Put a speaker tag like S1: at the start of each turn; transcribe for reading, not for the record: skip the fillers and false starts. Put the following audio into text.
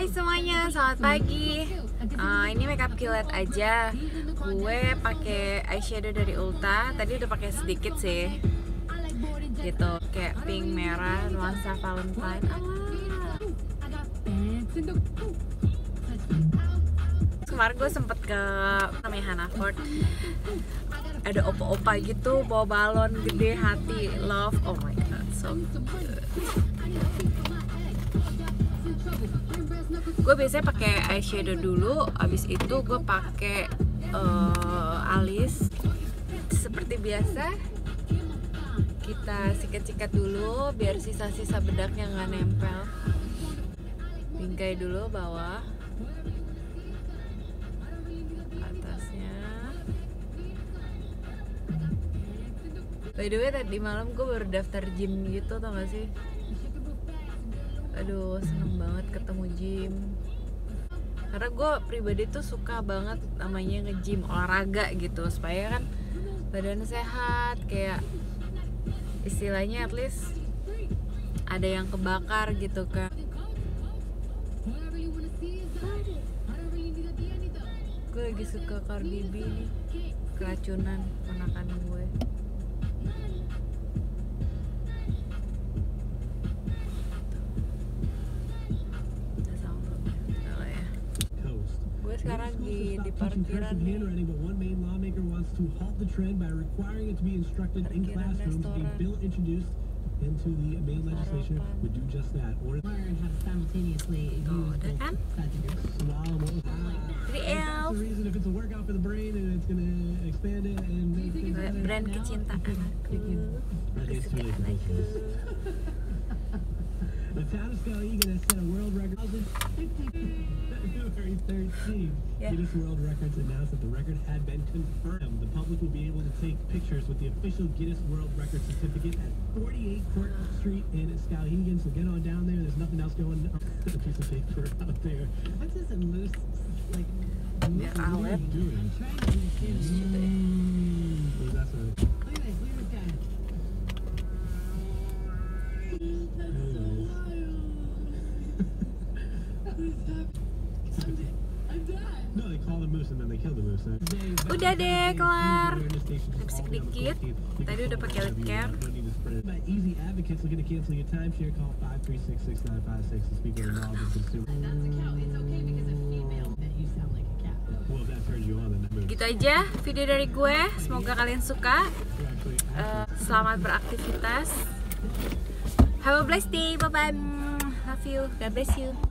S1: Hai semuanya, selamat pagi. Ini makeup kilat aja. Gue pakai eyeshadow dari Ulta. Tadi udah pakai sedikit sih, gitu, kayak pink merah nuansa Valentine. Kemarin gue sempet ke namanya Hannaford. Ada opa-opa gitu bawa balon gede hati love. Oh my god, so good. Gue biasanya pakai eyeshadow dulu, abis itu gue pakai alis. Seperti biasa, kita sikat-sikat dulu biar sisa-sisa bedaknya nggak nempel. Bingkai dulu bawah, atasnya. By the way, tadi malam gue baru daftar gym gitu, tau gak sih? Aduh, seneng banget ketemu gym. Karena gue pribadi tuh suka banget namanya nge-gym, olahraga gitu, supaya kan badan sehat, kayak istilahnya at least ada yang kebakar gitu kan. Gue lagi suka Cardi B nih, keracunan ponakan gue. Gue sekarang di parkiran nih.
S2: Into the main legislation would do just that. Or
S1: udah kan? 3L.
S2: If it's a workout for the brain and it's gonna expand it and make things better.
S1: Brand kecintaan aku. Kesukaan aku.
S2: The town of Skowhegan has set a world record. February 13th, Guinness World Records announced that the record had been confirmed. The public will be able to take pictures with the official Guinness World Record certificate at 48 Court Street in Skowhegan. So get on down there. There's nothing else going on. A piece of paper out there. What's this in loose? Like,
S1: biar awet.
S2: That's a. Look at this guy. No, they call the moose and then they kill the moose.
S1: Udah deh, kelar. Lipstick dikit. Tadi udah pakai lip care.
S2: Easy Advocates looking to cancel your timeshare. Call 536-6956 to speak with a knowledgeable consumer. That's a cow. It's okay because it's female that you sound like a cat. Well, if that turns you on, then that moves.
S1: Gitu aja video dari gue. Semoga kalian suka. Selamat beraktivitas. Have a blessed day. Bye bye. Love you. God bless you.